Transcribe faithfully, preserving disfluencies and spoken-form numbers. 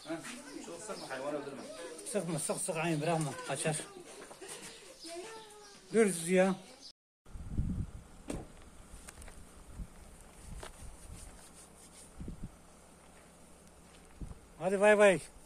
Ha? Çok sıkma, hayvanı öldürme. Sıkma, sık sık aynı bırakma, kaçar. Dur Ziya. Hadi bay bay.